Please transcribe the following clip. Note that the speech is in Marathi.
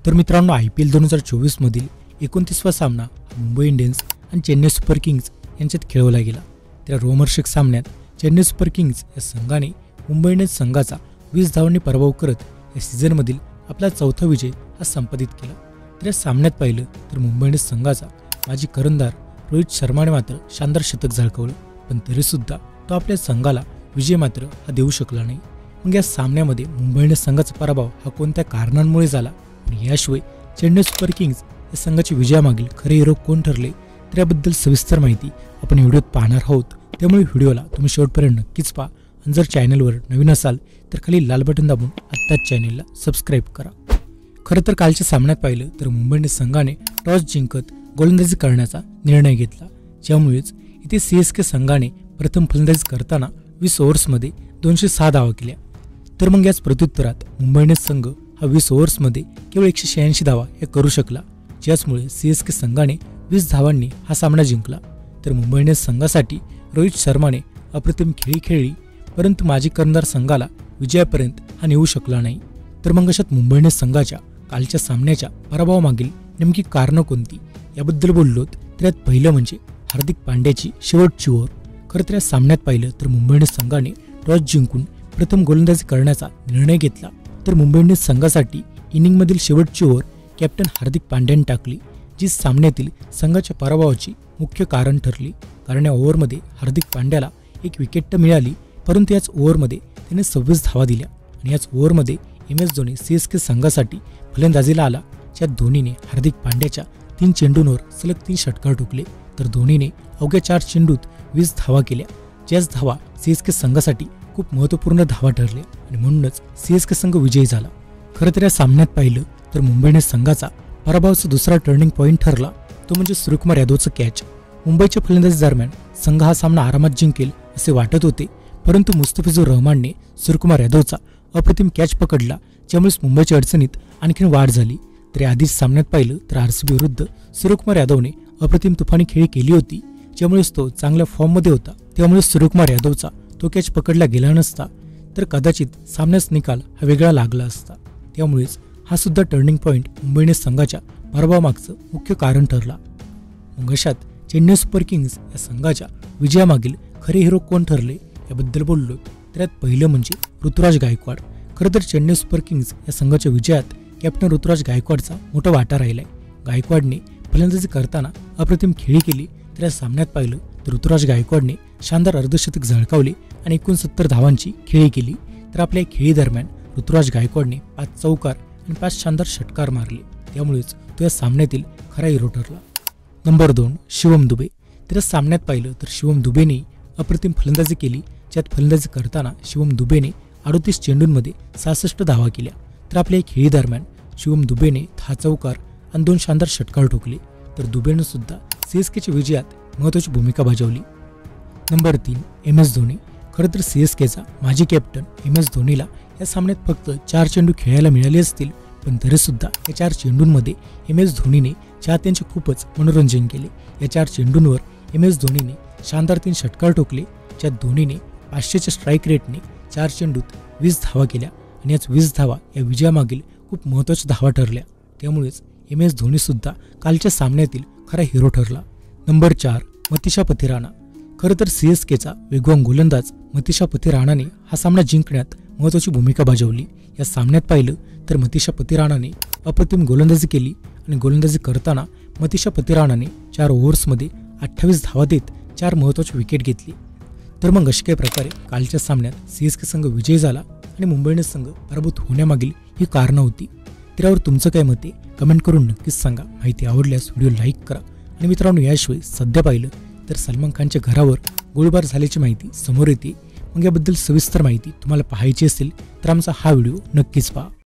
तर मित्रांनो IPL 2024 मधील 29वा सामना मुंबई इंडियन्स आणि चेन्नई सुपर किंग्स यांच्यात खेळवला गेला। त्या रोमहर्षक सामन्यात चेन्नई सुपर किंग्स या संघाने मुंबई इंडियन्स संघाचा 20 धावांनी पराभव करत या सीझनमधील आपला चौथा विजय हा संपादित केला। तर या सामन्यात पाहिलं तर मुंबई इंडियन्स संघाचा माजी कर्णधार रोहित शर्माने मात्र शानदार शतक झळकावलं, पण तरीसुद्धा तो आपल्या संघाला विजय मात्र हा देऊ शकला नाही। मग या सामन्यामध्ये मुंबई इंडियन्स संघाचा पराभव हा कोणत्या कारणांमुळे झाला आणि याशिवाय चेन्नई सुपर किंग्स या संघाच्या विजयामागील खरे हिरो कोण ठरले तर याबद्दल सविस्तर माहिती आपण व्हिडिओत पाहणार आहोत। त्यामुळे व्हिडिओला तुम्ही शेवटपर्यंत नक्कीच पहा आणि जर चॅनलवर नवीन असाल तर खाली लाल बटन दाबून आत्ताच चॅनलला सबस्क्राईब करा। खरं तर कालच्या सामन्यात पाहिलं तर मुंबई इंडियन्स संघाने टॉस जिंकत गोलंदाजी करण्याचा निर्णय घेतला, ज्यामुळेच इथे CSK संघाने प्रथम फलंदाजी करताना 20 ओव्हर्समध्ये 206 धावा केल्या। तर मग याच प्रत्युत्तरात मुंबई इंडियन्स संघ हा 20 ओव्हर्समध्ये केवळ 186 धावा हे करू शकला, ज्यामुळे CSK संघाने 20 धावांनी हा सामना जिंकला। तर मुंबई इंडियन्स संघासाठी रोहित शर्माने अप्रतिम खेळी खेळली, परंतु माजी कर्णधार संघाला विजयापर्यंत हा नेऊ शकला नाही। तर मग अशात मुंबई इंडियन्स संघाच्या कालच्या सामन्याच्या पराभवामागील नेमकी कारणं कोणती याबद्दल बोललो तर यात पहिलं म्हणजे हार्दिक पांड्याची शेवटची ओव्हर। खरं तर या सामन्यात पाहिलं तर मुंबई इंडियन्स संघाने टॉस जिंकून प्रथम गोलंदाजी करण्याचा निर्णय घेतला। तर मुंबई इंडियन्स संघासाठी इनिंगमधील शेवटची ओव्हर कॅप्टन हार्दिक पांड्याने टाकली, जी सामन्यातील संघाच्या पराभवाची मुख्य कारण ठरली। कारण या ओव्हरमध्ये हार्दिक पांड्याला एक विकेट तर मिळाली, परंतु याच ओव्हरमध्ये त्याने 26 धावा दिल्या आणि याच ओव्हरमध्ये MS धोनी CSK संघासाठी फलंदाजीला आला, ज्यात धोनीने हार्दिक पांड्याच्या 3 चेंडूंवर सलग 3 षटकार ठोकले। तर धोनीने अवघ्या 4 चेंडूत 20 धावा केल्या, ज्याच धावा CSK संघासाठी खूप महत्त्वपूर्ण धावा ठरल्या आणि म्हणूनच CSK संघ विजयी झाला। खरं तर या सामन्यात पाहिलं तर मुंबई इंडियन्स संघाचा पराभवाचा दुसरा टर्निंग पॉईंट ठरला, तो म्हणजे सूर्यकुमार यादवचा कॅच। मुंबईच्या फलंदाजी दरम्यान संघ हा सामना आरामात जिंकेल असे वाटत होते, परंतु मुस्तफिजुर रहमानने सूर्यकुमार यादवचा अप्रतिम कॅच पकडला, ज्यामुळे मुंबईच्या अडचणीत आणखीन वाढ झाली। तर आधीच सामन्यात पाहिलं तर RCB विरुद्ध सूर्यकुमार यादवने अप्रतिम तुफानी खेळी केली होती, ज्यामुळे तो चांगल्या फॉर्ममध्ये होता। त्यामुळे सूर्यकुमार यादवचा तो कॅच पकडला गेला नसता तर कदाचित सामन्याचा निकाल हा वेगळा लागला असता। त्यामुळेच हा सुद्धा टर्निंग पॉईंट मुंबई इंडियन्स संघाच्या पराभवामागचं मुख्य कारण ठरला। मग अशात चेन्नई सुपर किंग्स या संघाच्या विजयामागील खरे हिरो कोण ठरले याबद्दल बोललो तर यात पहिलं म्हणजे ऋतुराज गायकवाड। खरं तर चेन्नई सुपर किंग्स या संघाच्या विजयात कॅप्टन ऋतुराज गायकवाडचा मोठा वाटा राहिलाय। गायकवाडने फलंदाजी करताना अप्रतिम खेळी केली, तर या सामन्यात पाहिलं तर ऋतुराज गायकवाडने शानदार अर्धशतक झळकावले आणि 69 धावांची खेळी केली। तर आपल्या खेळी दरम्यान ऋतुराज गायकवाडने 5 चौकार आणि 5 शानदार षटकार मारले, त्यामुळेच तो या सामन्यातील खरा हिरो ठरला। नंबर 2 शिवम दुबे। तर या सामन्यात पाहिलं तर शिवम दुबेने अप्रतिम फलंदाजी केली, ज्यात फलंदाजी करताना शिवम दुबेने 38 चेंडूंमध्ये 66 धावा केल्या। तर आपल्या खेळी दरम्यान शिवम दुबेने 10 चौकार आणि 2 शानदार षटकार ठोकले, तर दुबेने सुद्धा CSKच्या विजयात महत्त्वाची भूमिका बजावली। Number 3 MS Dhoni. खरं तर CSKचा माजी कॅप्टन MS धोनीला या सामन्यात फक्त 4 चेंडू खेळायला मिळाले असतील, पण तरीसुद्धा या 4 चेंडूंमध्ये MS धोनीने चाहत्यांचे खूपच मनोरंजन केले। या 4 चेंडूंवर MS धोनीने शानदार 3 षटकार ठोकले, ज्यात धोनीने 500च्या स्ट्राईक रेटने 4 चेंडूत 20 धावा केल्या आणि याच 20 धावा या विजयामागील खूप महत्त्वाच्या धावा ठरल्या। त्यामुळेच MS धोनी सुद्धा कालच्या सामन्यातील खरा हिरो ठरला। नंबर 4 मतिशा पथिराणा। खरं तर CSKचा वेगवान गोलंदाज मतिशा पथिराणाने हा सामना जिंकण्यात महत्त्वाची भूमिका बजावली। या सामन्यात पाहिलं तर मतिशा पथिराणाने अप्रतिम गोलंदाजी केली आणि गोलंदाजी करताना मतिशा पथिराणाने 4 ओव्हर्समध्ये 28 धावा देत 4 महत्त्वाची विकेट घेतली। तर मग अशा काही प्रकारे कालच्या सामन्यात CSK संघ विजयी झाला आणि मुंबई इंडियन्स संघ पराभूत होण्यामागील ही कारणं होती। त्यावर तुमचं काय मत आहे कमेंट करून नक्कीच सांगा। माहिती आवडल्यास व्हिडिओ लाईक करा आणि मित्रांनो, याशिवाय सध्या पाहिलं तर सलमान खानच्या घरावर गोळीबार झाल्याची माहिती समोर येते। मग याबद्दल सविस्तर माहिती तुम्हाला पाहायची असेल तर आमचा हा व्हिडिओ नक्कीच पहा।